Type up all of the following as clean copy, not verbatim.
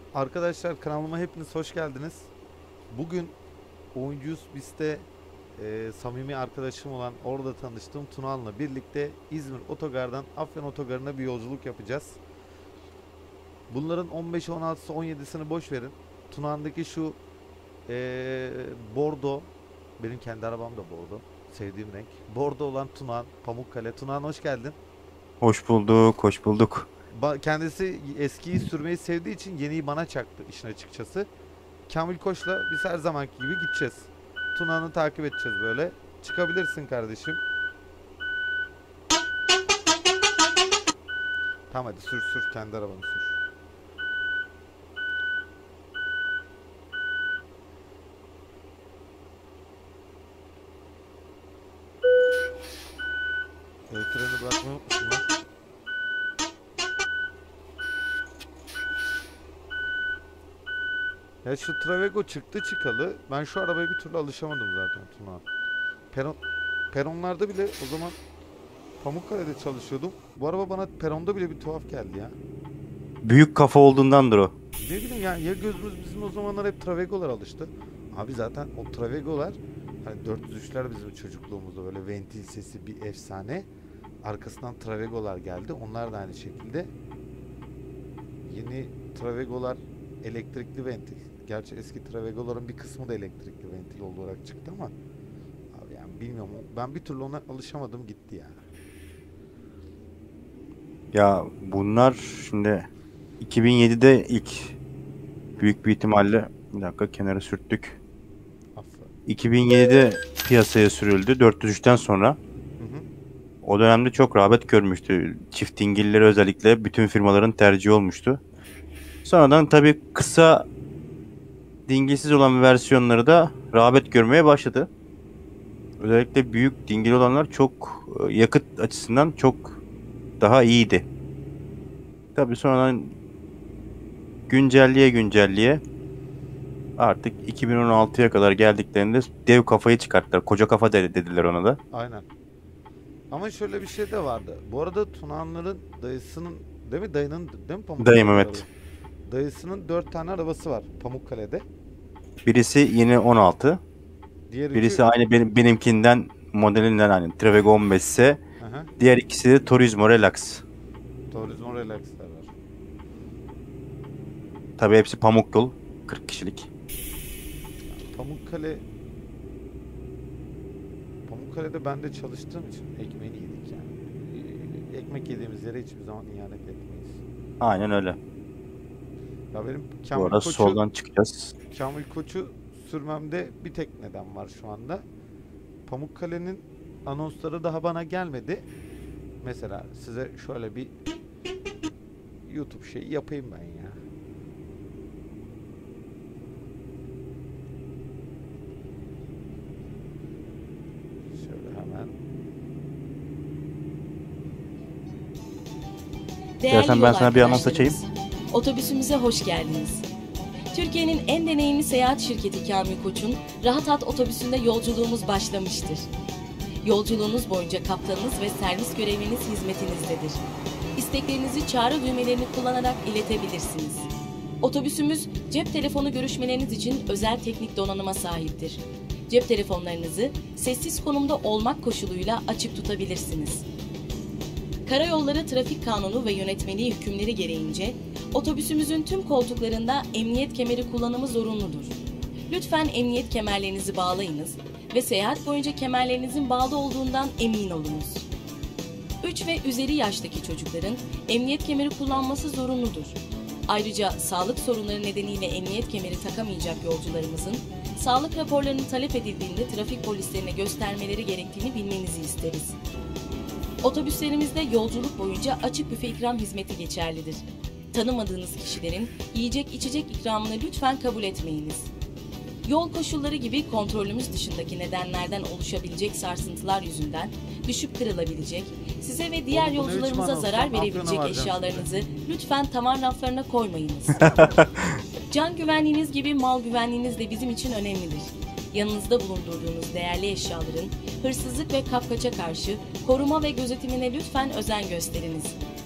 Arkadaşlar kanalıma hepiniz hoş geldiniz. Bugün Oyuncuyuz Biz'de samimi arkadaşım olan orada tanıştığım Tunağan'la birlikte İzmir Otogar'dan Afyon Otogarı'na bir yolculuk yapacağız. Bunların 15'i, 16'sı, 17'sini boş verin. Tunağan'daki şu bordo, benim kendi arabam da bordo. Sevdiğim renk. Bordo olan Tunağan, Pamukkale. Tunağan hoş geldin. Hoş bulduk, hoş bulduk. Kendisi eskiyi sürmeyi sevdiği için yeniyi bana çaktı işin açıkçası. Kamil Koç'la biz her zamanki gibi gideceğiz. Tuna'nı takip edeceğiz böyle. Çıkabilirsin kardeşim. Tamam hadi sür sür kendi arabanı sür. Freni bırakmayı unutmuşum lan. Ya şu Travego çıktı çıkalı. Ben şu arabaya bir türlü alışamadım zaten Tuna. Peron, peronlarda bile o zaman Pamukkale'de çalışıyordum. Bu araba bana peronda bile bir tuhaf geldi ya. Büyük kafa olduğundandır o. Ne bileyim ya, ya gözümüz bizim o zamanlar hep Travego'lar alıştı. Abi zaten o Travego'lar hani 403'ler bizim çocukluğumuzda böyle ventil sesi bir efsane. Arkasından Travego'lar geldi. Onlar da aynı şekilde. Yeni Travego'lar elektrikli ventil. Gerçi eski Travego'ların bir kısmı da elektrikli ventil olarak çıktı ama abi yani bilmiyorum. Ben bir türlü ona alışamadım gitti ya. Ya bunlar şimdi 2007'de ilk büyük bir ihtimalle bir dakika kenara sürttük. Affı. 2007'de piyasaya sürüldü 403'ten sonra. Hı hı. O dönemde çok rağbet görmüştü. Çift dingilleri özellikle bütün firmaların tercihi olmuştu. Sonradan tabii kısa dingilsiz olan versiyonları da rağbet görmeye başladı. Özellikle büyük dingil olanlar çok yakıt açısından çok daha iyiydi. Tabii sonradan güncelliğe artık 2016'ya kadar geldiklerinde dev kafayı çıkarttılar. Koca kafa dediler ona da. Aynen. Ama şöyle bir şey de vardı. Bu arada Tunağanların dayısının, değil mi? Dayının, değil mi Dayım Pamukkale'de araba? evet. Dayısının 4 tane arabası var Pamukkale'de. Birisi yine 16. Diğer üçü Birisi aynı benimkinden modelinden aynı. Trevego 15 ise aha, diğer ikisi de Turismo Relax. Turismo Relax'lar var. Tabii hepsi pamuk yol. 40 kişilik. Pamukkale Pamukkale'de ben de çalıştığım için ekmeğini yedik yani. Ekmek yediğimiz yere hiçbir zaman ihanet etmeyiz. Aynen öyle. Ya benim Bu arada soldan çıkacağız. Kamil Koç'u sürmemde bir tek neden var şu anda. Pamukkale'nin anonsları daha bana gelmedi. Mesela size şöyle bir YouTube şeyi yapayım ben ya. Şöyle hemen. Değerli İstersen yol ben sana bir anons açayım. arkadaşlarımız, otobüsümüze hoş geldiniz. Türkiye'nin en deneyimli seyahat şirketi Kamil Koç'un Rahat Hat otobüsünde yolculuğumuz başlamıştır. Yolculuğunuz boyunca kaptanınız ve servis görevliniz hizmetinizdedir. İsteklerinizi çağrı düğmelerini kullanarak iletebilirsiniz. Otobüsümüz cep telefonu görüşmeleriniz için özel teknik donanıma sahiptir. Cep telefonlarınızı sessiz konumda olmak koşuluyla açık tutabilirsiniz. Karayolları Trafik Kanunu ve yönetmeliği hükümleri gereğince otobüsümüzün tüm koltuklarında emniyet kemeri kullanımı zorunludur. Lütfen emniyet kemerlerinizi bağlayınız ve seyahat boyunca kemerlerinizin bağlı olduğundan emin olunuz. 3 ve üzeri yaştaki çocukların emniyet kemeri kullanması zorunludur. Ayrıca sağlık sorunları nedeniyle emniyet kemeri takamayacak yolcularımızın sağlık raporlarını talep edildiğinde trafik polislerine göstermeleri gerektiğini bilmenizi isteriz. Otobüslerimizde yolculuk boyunca açık büfe ikram hizmeti geçerlidir. Tanımadığınız kişilerin yiyecek içecek ikramını lütfen kabul etmeyiniz. Yol koşulları gibi kontrolümüz dışındaki nedenlerden oluşabilecek sarsıntılar yüzünden düşüp kırılabilecek, size ve diğer Oğlum bu ne biçim yolcularımıza anons zarar lan? Afyon'a verebilecek varacağım eşyalarınızı lütfen tavan raflarına koymayınız. Can güvenliğiniz gibi mal güvenliğiniz de bizim için önemlidir. Yanınızda bulundurduğunuz değerli eşyaların hırsızlık ve kapkaça karşı koruma ve gözetimine lütfen özen gösteriniz.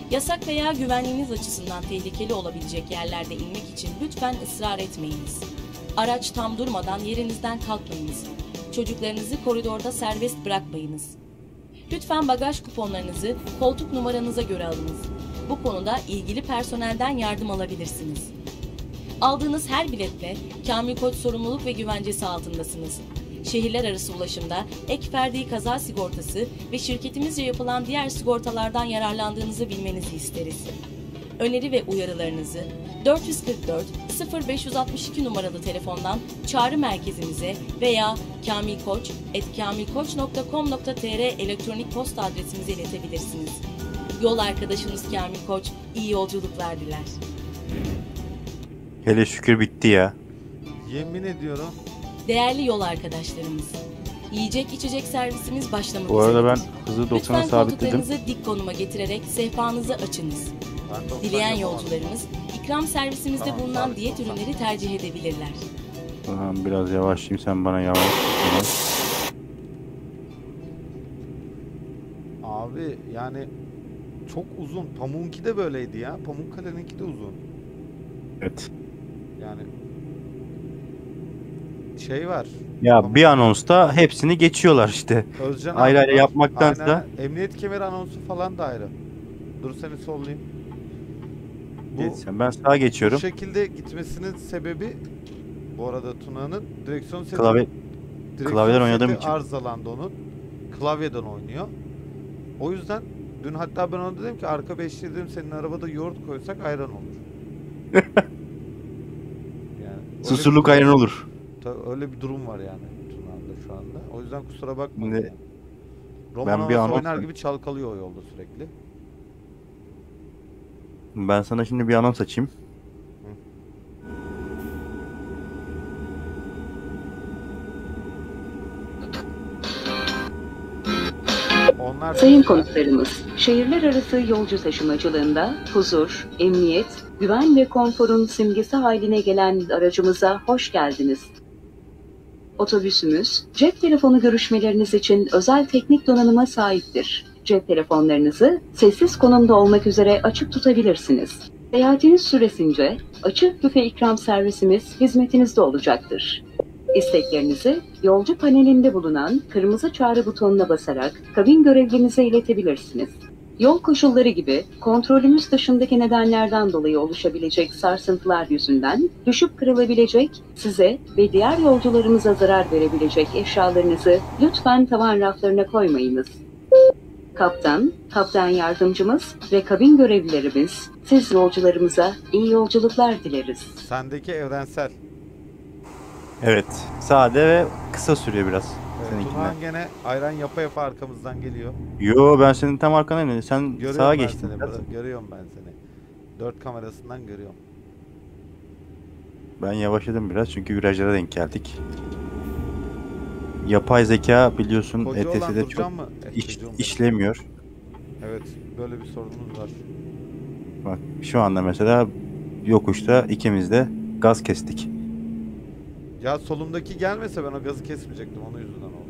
Yasak veya güvenliğiniz açısından tehlikeli olabilecek yerlerde inmek için lütfen ısrar etmeyiniz. Araç tam durmadan yerinizden kalkmayınız. Çocuklarınızı koridorda serbest bırakmayınız. Lütfen bagaj kuponlarınızı koltuk numaranıza göre alınız. Bu konuda ilgili personelden yardım alabilirsiniz. Aldığınız her biletle Kamil Koç sorumluluk ve güvencesi altındasınız. Şehirler arası ulaşımda ek ferdi kaza sigortası ve şirketimizce yapılan diğer sigortalardan yararlandığınızı bilmenizi isteriz. Öneri ve uyarılarınızı 444 0562 numaralı telefondan çağrı merkezimize veya kamilkoç@kamilkoç.com.tr elektronik posta adresimize iletebilirsiniz. Yol arkadaşınız Kamil Koç iyi yolculuklar diler. Hele şükür bitti ya. Yemin ediyorum. Değerli yol arkadaşlarımız, yiyecek içecek servisimiz başlamak Bu arada ben üzeredir. hızı 90'a Lütfen sabitledim. koltuklarınızı dik konuma getirerek sehpanızı açınız. Ben 90 Dileyen yapamam. yolcularımız ikram servisimizde Tamam, bulunan sabit diyet 90. ürünleri tercih edebilirler. Tamam, biraz yavaşlayayım, sen bana yavaş. Abi yani çok uzun. Pamuk'unki de böyleydi ya. Pamukkale'ninki de uzun. Evet. Yani şey var. Ya bir anonsta hepsini geçiyorlar işte. Özcan Ayrı abi ayrı var. yapmaktansa- Aynen. Emniyet kemeri anonsu falan da ayrı. Dur seni sollayayım. Geç sen, ben sağa geçiyorum. Bu şekilde gitmesinin sebebi bu arada Tuna'nın direksiyon seti Klavye, klavyeden oynadığım seti için. arızalandı onun. Klavyeden oynuyor. O yüzden dün hatta ben ona dedim ki arka beşli dedim senin arabada yoğurt koysak ayran olur. Yani öyle Susurluk bir- ayran olur. Öyle bir durum var yani Tuna'da şu anda. O yüzden kusura bakmayın. Ne- Yani. Roman Ben bir havası anons- oynar gibi çalkalıyor o yolda sürekli. Ben sana şimdi bir anons açayım. Onlar Sayın konuklarımız, şehirler arası yolcu taşımacılığında huzur, emniyet, güven ve konforun simgesi haline gelen aracımıza hoş geldiniz. Otobüsümüz, cep telefonu görüşmeleriniz için özel teknik donanıma sahiptir. Cep telefonlarınızı sessiz konumda olmak üzere açık tutabilirsiniz. Seyahatiniz süresince açık büfe ikram servisimiz hizmetinizde olacaktır. İsteklerinizi yolcu panelinde bulunan kırmızı çağrı butonuna basarak kabin görevlimize iletebilirsiniz. Yol koşulları gibi kontrolümüz dışındaki nedenlerden dolayı oluşabilecek sarsıntılar yüzünden düşüp kırılabilecek, size ve diğer yolcularımıza zarar verebilecek eşyalarınızı lütfen tavan raflarına koymayınız. Kaptan, kaptan yardımcımız ve kabin görevlilerimiz siz yolcularımıza iyi yolculuklar dileriz. sendeki evrensel. Evet. Sade ve kısa sürüyor biraz. Evet, Seninkinden. Tunağan gene ayran yapa yapa arkamızdan geliyor. Yo, ben senin tam arkandayım. Sen Görüyorum sağa ben geçtin seni. biraz. Görüyorum ben seni. Dört kamerasından görüyorum. Ben yavaşladım biraz çünkü virajlara denk geldik. Yapay zeka biliyorsun Koca olan ETS'de çok duracağım mı? Çocuğum benim. işlemiyor. Evet, böyle bir sorunumuz var. Bak şu anda mesela yokuşta ikimiz de gaz kestik. Ya solumdaki gelmese ben o gazı kesmeyecektim. Onun yüzünden oldu.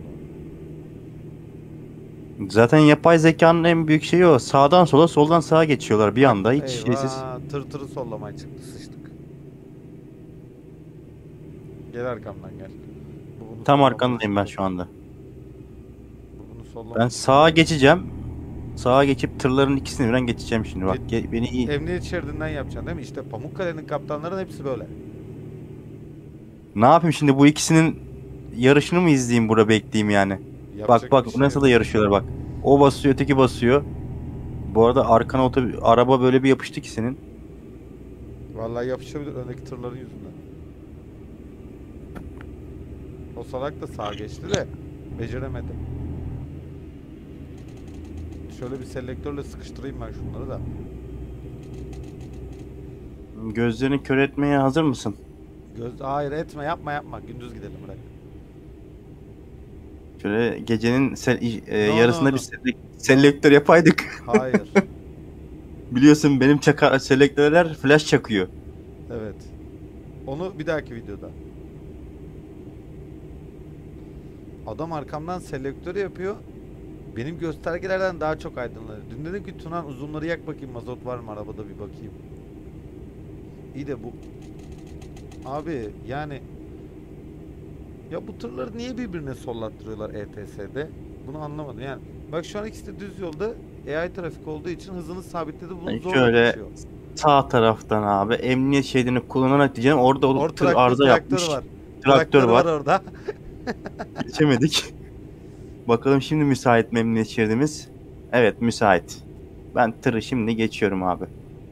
Zaten yapay zekanın en büyük şeyi o. Sağdan sola, soldan sağa geçiyorlar bir anda. Hiç şeysiz. Eyvah, tırtırı sollamaya çıktı, sıçtık. Gel arkamdan gel. Bu bunu Tam sollamaya arkandayım ben çıktı. şu anda. Bu bunu sollamaya Ben çıktı. sağa geçeceğim. Sağa geçip tırların ikisini birden geçeceğim şimdi. Bak beni iyi. Emniyet şeridinden yapacaksın değil mi? İşte Pamukkale'nin kaptanların hepsi böyle. Ne yapayım şimdi, bu ikisinin yarışını mı izleyeyim, burada bekleyeyim yani? Yapacak Bak bir şey nasıl yok. da yarışıyorlar bak. O basıyor, öteki basıyor. Bu arada arkana araba böyle bir yapıştı ki senin. Vallahi yapışabilir öndeki tırların yüzünden. O salak da sağa geçti de beceremedi. Şöyle bir selektörle sıkıştırayım ben şunları da. Gözlerini kör etmeye hazır mısın? Hayır etme, yapma. Gündüz gidelim bırak. Şöyle gecenin No, yarısında no. bir selektör yapaydık. Hayır. Biliyorsun benim selektörler flash çakıyor. Evet. Onu bir dahaki videoda. Adam arkamdan selektörü yapıyor. Benim göstergelerden daha çok aydınlanıyor. Dün dedim ki Tunan uzunları yak bakayım, mazot var mı arabada, bir bakayım. İyi de bu abi yani ya bu tırları niye birbirine sollattırıyorlar ETS'de? Bunu anlamadım. Yani bak şu an ikisi de düz yolda, AI trafik olduğu için hızını sabitledi. Bunu Yani zorla şöyle geçiyor. sağ taraftan abi emniyet şeridini kullanarak diyeceğim. Orada o tır Traktör, arıza yapmış. var. Traktör var. Orada. Geçemedik. Bakalım şimdi müsait mi emniyet şeridimiz? Evet, müsait. Ben tırı şimdi geçiyorum abi.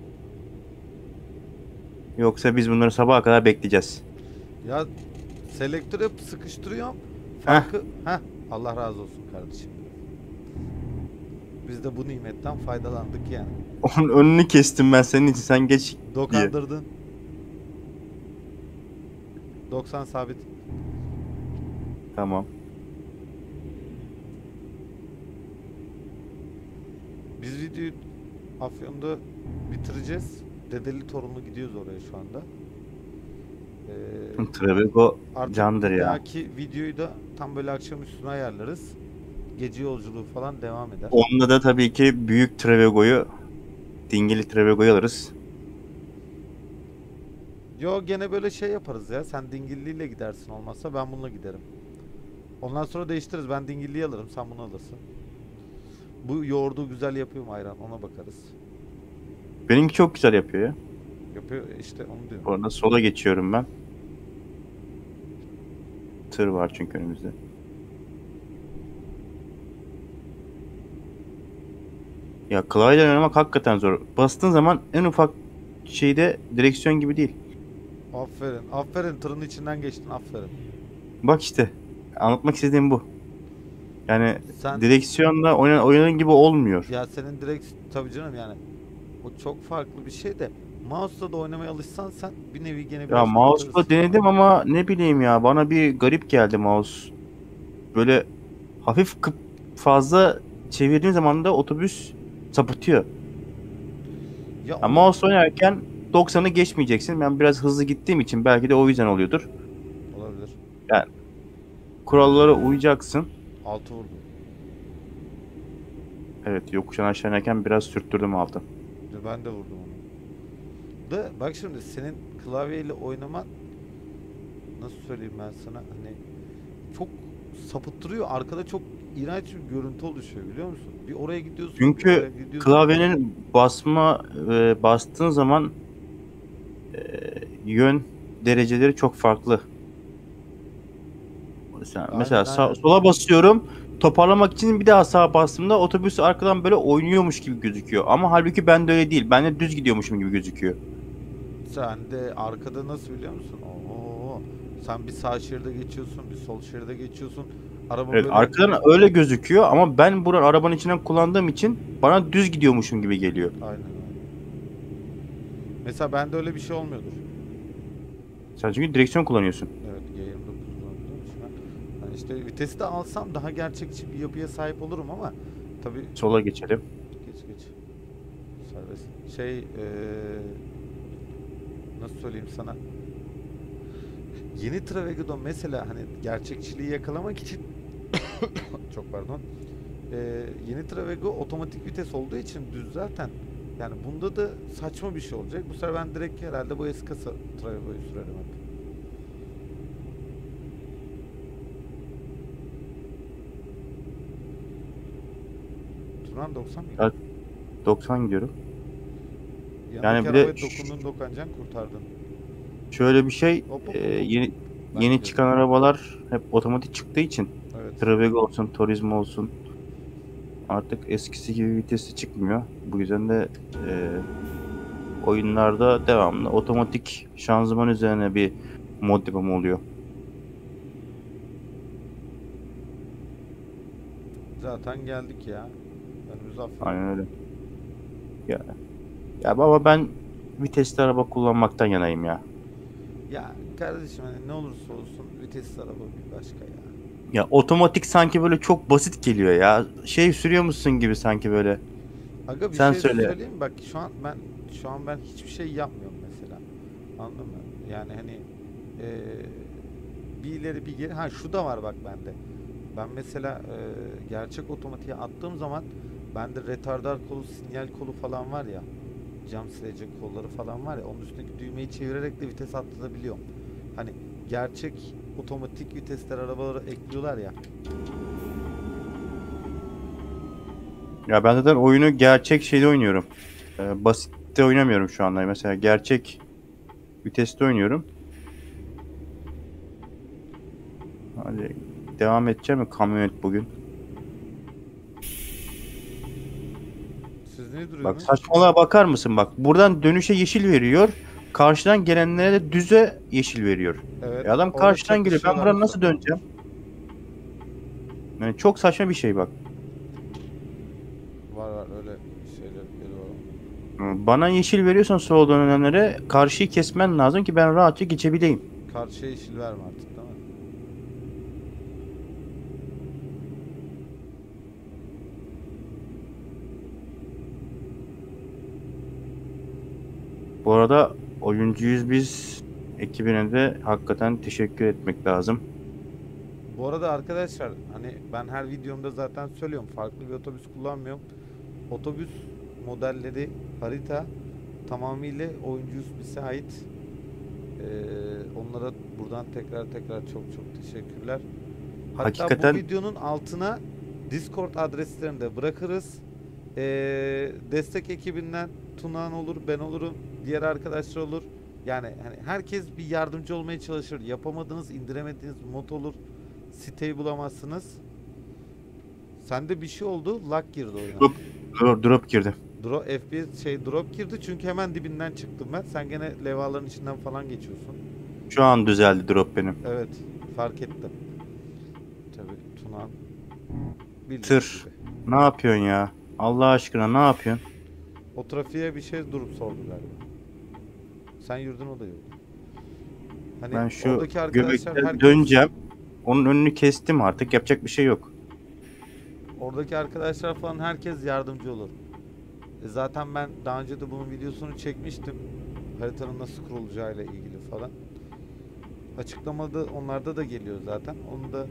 Yoksa biz bunları sabaha kadar bekleyeceğiz. Ya selektörü sıkıştırıyorum. Farkı Allah razı olsun kardeşim. Biz de bu nimetten faydalandık yani. Onun önünü kestim ben senin için. Sen geç diye. Dokandırdın. 90 sabit. Tamam. Biz videoyu Afyon'da bitireceğiz. Dedeli torunlu gidiyoruz oraya şu anda. Travigo Artık candır bir ya. dahaki videoyu da tam böyle akşam üstüne ayarlarız. Gece yolculuğu falan devam eder. Onda da tabii ki büyük Travigo'yu, dingili Travigo'yu alırız. Yo gene böyle şey yaparız ya. Sen dingilliyle gidersin, olmazsa ben bununla giderim. Ondan sonra değiştiririz. Ben dingilliyi alırım, sen bunu alırsın. Bu yoğurdu güzel yapıyor mu ayran, ona bakarız. Benimki çok güzel yapıyor ya. Yapıyor işte, onu diyorum. Bu arada sola geçiyorum ben. Tır var çünkü önümüzde. Ya klavyeyle oynamak hakikaten zor. Bastığın zaman en ufak şeyde direksiyon gibi değil. Aferin. Aferin, tırın içinden geçtin, aferin. Bak işte anlatmak istediğim bu. Yani Sen direksiyonla oynanan gibi olmuyor. ya senin direkt tabii canım yani o çok farklı bir şey de mouse'la da oynamaya alışsan sen bir nevi gene Ya biraz mouse'la kurtarırsın. denedim ama ne bileyim ya, bana bir garip geldi mouse. Böyle hafif fazla çevirdiğin zaman da otobüs sapıtıyor. Ya Ya onu- mouse oynarken 90'ı geçmeyeceksin. Ben biraz hızlı gittiğim için belki de o yüzden oluyordur. olabilir. Kurallara uyacaksın. 6 vurdum. Evet, yokuştan aşağı inerken biraz sürttürdüm altı. Ben de vurdum onu. Da bak şimdi senin klavyeyle oynaman, nasıl söyleyeyim ben sana, hani çok sapıttırıyor. Arkada çok iğrenç bir görüntü oluşuyor, biliyor musun? Bir oraya gidiyorsun, Çünkü bir oraya gidiyorsun. klavyenin bastığın zaman yön dereceleri çok farklı. Mesela Aynen. sola basıyorum. Toparlamak için bir daha sağa bastığımda otobüs arkadan böyle oynuyormuş gibi gözüküyor. Ama halbuki ben de öyle değil. Ben de düz gidiyormuşum gibi gözüküyor. Sen de arkada nasıl, biliyor musun? Oo, sen bir sağ şeride geçiyorsun, bir sol şeride geçiyorsun. Araba Evet, böyle arkadan öyle gözüküyor ama ben buradan arabanın içinden kullandığım için bana düz gidiyormuşum gibi geliyor. aynen. Mesela bende öyle bir şey olmuyordur. Sen çünkü direksiyon kullanıyorsun. Evet, G29 kullanıyormuş ben. Yani işte vitesi de alsam daha gerçekçi bir yapıya sahip olurum ama tabii Sola geçelim. geç. Serbest. Nasıl söyleyeyim sana? Yeni Travego'da mesela hani gerçekçiliği yakalamak için çok pardon. Yeni Travego otomatik vites olduğu için düz zaten. Yani bunda da saçma bir şey olacak. Bu sefer ben direkt herhalde bu eski kasa Travego'yu sürerim hep. Turan 90 mı? Evet. 90 gidiyorum. Yanındaki Yani bir de arabaya dokundun, dokanacaksın, kurtardın. Şöyle bir şey, Hop. yeni Ben yeni gidiyorum. çıkan arabalar hep otomatik çıktığı için Evet. Travego olsun, Turismo olsun artık eskisi gibi vitesi çıkmıyor. Bu yüzden de oyunlarda devamlı otomatik şanzıman üzerine bir mod yapımı oluyor. Zaten geldik ya. Önümüz Afyon. Aynen öyle. Ya baba, ben vitesli araba kullanmaktan yanayım ya. Ya kardeşim hani ne olursa olsun vitesli araba bir başka ya. Ya otomatik sanki böyle çok basit geliyor ya. Şey sürüyormuşsun gibi sanki böyle. Aga bir Sen şey söyle. söyleyeyim mi? Bak şu an ben hiçbir şey yapmıyorum mesela. Anladın mı? Yani hani bir ileri bir geri. Ha şu da var bak bende. Ben mesela gerçek otomatiğe attığım zaman bende retardar kolu, sinyal kolu falan var ya. Cam silecek kolları falan var ya. Onun üstündeki düğmeyi çevirerek de vites atlatabiliyorum. Hani gerçek otomatik vitesler arabalara ekliyorlar ya. Ya ben zaten oyunu gerçek şeyde oynuyorum. Basitte oynamıyorum şu anda. Mesela gerçek viteste oynuyorum. Hadi devam edeceğim mi kamyonet bugün? Siz ne Bak duruyorsunuz? saçmalığa bakar mısın bak. Buradan dönüşe yeşil veriyor. Karşıdan gelenlere de düze yeşil veriyor. Evet. Adam Orada karşıdan geliyor. Ben çakışıyorlar buradan Musa. nasıl döneceğim? Yani çok saçma bir şey bak. Var öyle şeyler var. Bana yeşil veriyorsan sola dönenlere karşıyı kesmen lazım ki ben rahatça geçebileyim. Karşıya yeşil verme artık, değil mi? Bu arada oyuncuyuz biz. Ekibine de hakikaten teşekkür etmek lazım. Bu arada arkadaşlar, hani ben her videomda zaten söylüyorum, farklı bir otobüs kullanmıyorum. Otobüs modelleri, harita tamamıyla oyuncu bize ait. Onlara buradan tekrar çok teşekkürler. Hatta Hakikaten- bu videonun altına Discord adreslerini de bırakırız. Destek ekibinden Tunağan olur, ben olurum, diğer arkadaşlar olur. Yani hani herkes bir yardımcı olmaya çalışır. Yapamadığınız, indiremediğiniz mod olur. Siteyi bulamazsınız. Sende bir şey oldu. Lag girdi oyuna. Drop girdi. FPS drop girdi çünkü hemen dibinden çıktım ben. Sen gene levhaların içinden falan geçiyorsun. Şu an düzeldi drop benim. Evet, fark ettim. Tabii Tunan. bildiğin Tır. gibi. Ne yapıyorsun ya? Allah aşkına ne yapıyorsun? O trafiğe bir şey durup sordu galiba. Sen yürüdün, o da yürüdü. Hani Ben şu oradaki arkadaşlar göbekten döneceğim. Onun önünü kestim artık. Yapacak bir şey yok. Oradaki arkadaşlar falan herkes yardımcı olur. Zaten ben daha önce de bunun videosunu çekmiştim. Haritanın nasıl kurulacağıyla ilgili falan. Açıklamada onlarda da geliyor zaten. Onu da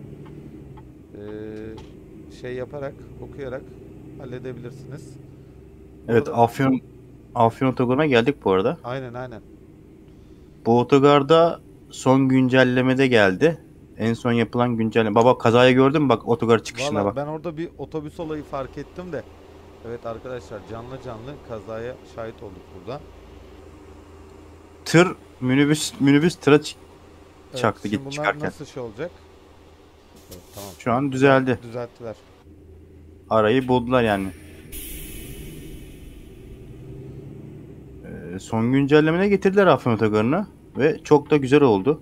şey yaparak, okuyarak halledebilirsiniz. Evet, Burada- Afyon otogarına geldik bu arada. Aynen. Bu otogarda son güncellemede geldi. En son yapılan güncelleme. Baba kazayı gördün mü? Bak otogar çıkışına Valla bak. ben orada bir otobüs olayı fark ettim de. Evet arkadaşlar, canlı kazaya şahit olduk burada. Tır minibüs tıra Evet, çaktı şimdi git bunlar çıkarken. nasıl şey olacak? Evet, tamam. Şu an düzeldi. Düzelttiler. Arayı buldular yani. Son güncellemene getirdiler Afyon otogarını ve çok da güzel oldu.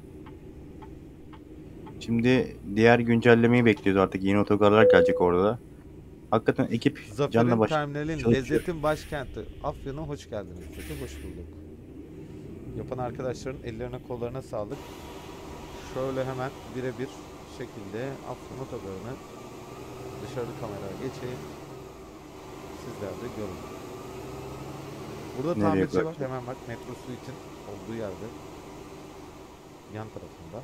Şimdi diğer güncellemeyi bekliyoruz artık. Yeni otogarlar gelecek orada da. Hakikaten ekip canla Zafer'in başla terminalin, çalışıyor. lezzetin başkenti Afyon'a hoş geldiniz dedi. Hoş bulduk. Yapan arkadaşların ellerine kollarına sağlık. Şöyle hemen birebir şekilde Afyon otogarını dışarı kameraya geçeyim. Sizler de görün. Burada Nereye tamirci var. bırakacağım? Hemen bak, metro suite'in olduğu yerde. Yan tarafında.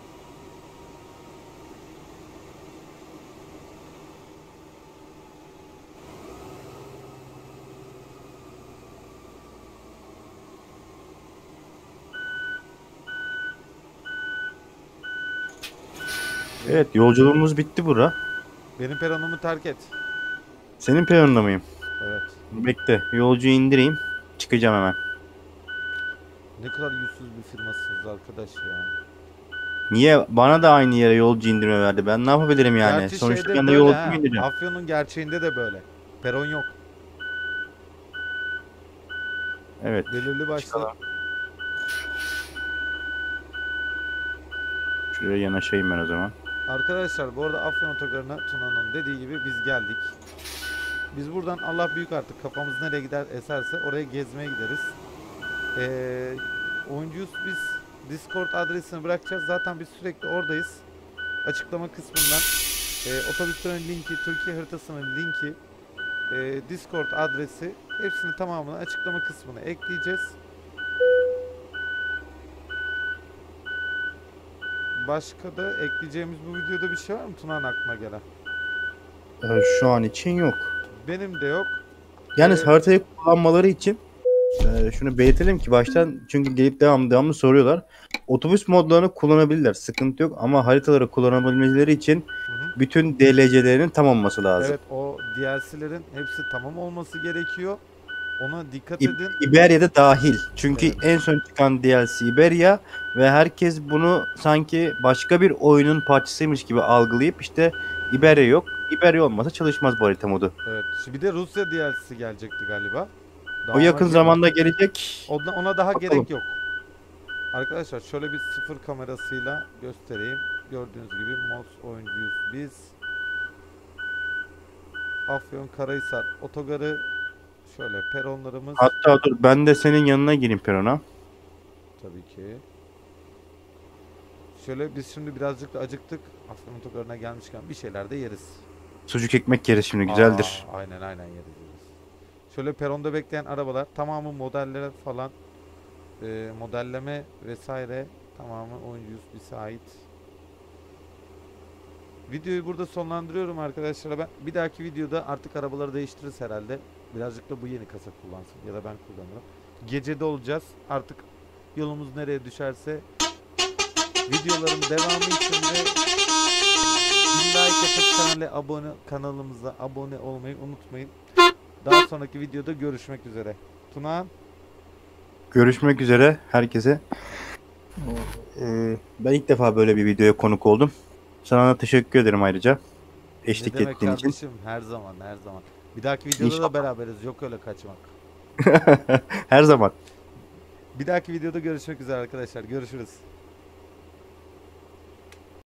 Evet, yolculuğumuz bitti bura. Benim peronumu terk et. Senin peronunda mıyım? Evet. Bekle, yolcuyu indireyim. Çıkacağım hemen. Ne kadar yüzsüz bir firmasınız arkadaş ya. Niye? Bana da aynı yere yolcu indirme verdi. Ben ne yapabilirim yani? Gerçi Sonuçta şeyde ben de böyle yolcu ha. indireceğim. Afyon'un gerçeğinde de böyle. Peron yok. Evet. Belirli başlı. Çıkalım. Şuraya yanaşayım ben o zaman. Arkadaşlar bu arada Afyon Otogarı'na Tuna'nın dediği gibi biz geldik. Biz buradan Allah büyük artık, kafamız nereye gider eserse oraya gezmeye gideriz. Oyuncuyuz biz. Discord adresini bırakacağız. Zaten biz sürekli oradayız. Açıklama kısmından otobüslerin linki, Türkiye haritasının linki, Discord adresi, hepsini tamamını açıklama kısmına ekleyeceğiz. başka da ekleyeceğimiz bu videoda bir şey var mı Tuna'nın aklına gelen? Şu an için yok. Benim de yok. Yalnız Ee, haritayı kullanmaları için şunu belirtelim ki baştan, çünkü gelip devamlı soruyorlar. Otobüs modlarını kullanabilirler. Sıkıntı yok ama haritaları kullanabilmeleri için Hı hı. bütün DLC'lerinin tam olması lazım. Evet, o DLC'lerin hepsi tamam olması gerekiyor. Ona dikkat İ- edin. İberya'da dahil. Çünkü Evet. en son çıkan DLC İberya ve herkes bunu sanki başka bir oyunun parçasıymış gibi algılayıp işte İberya yok. İberya olmasa çalışmaz bu harita modu. Evet. Şimdi bir de Rusya DLC'si gelecekti galiba. Daha O ona yakın gerek- zamanda gelecek. ona daha Bakalım. gerek yok. Arkadaşlar şöyle bir sıfır kamerasıyla göstereyim. Gördüğünüz gibi MOS oyuncuyuz biz. Afyonkarahisar otogarı, şöyle peronlarımız Hatta dur, ben de senin yanına gireyim perona. tabii ki. Şöyle biz şimdi birazcık da acıktık. Afyon otogarına gelmişken bir şeyler de yeriz. Sucuk ekmek yeriz şimdi, güzeldir. Aynen yeriz. Şöyle peronda bekleyen arabalar tamamı modeller falan, modelleme vesaire tamamı oyuncuyuz bize ait. Videoyu burada sonlandırıyorum arkadaşlar. Ben bir dahaki videoda artık arabaları değiştiririz herhalde. Birazcık da bu yeni kasa kullansın ya da ben kullanırım. Gecede olacağız. Artık yolumuz nereye düşerse. Videoların devamı için de like atıp kanalımıza abone olmayı unutmayın. Daha sonraki videoda görüşmek üzere. Tuna, Görüşmek üzere herkese. Ben ilk defa böyle bir videoya konuk oldum. Sana da teşekkür ederim ayrıca. ne Eşlik demek ettiğin için. kardeşim? Her zaman. Bir dahaki videoda İnşallah. da beraberiz. Yok öyle kaçmak. Her zaman. Bir dahaki videoda görüşmek üzere arkadaşlar. Görüşürüz.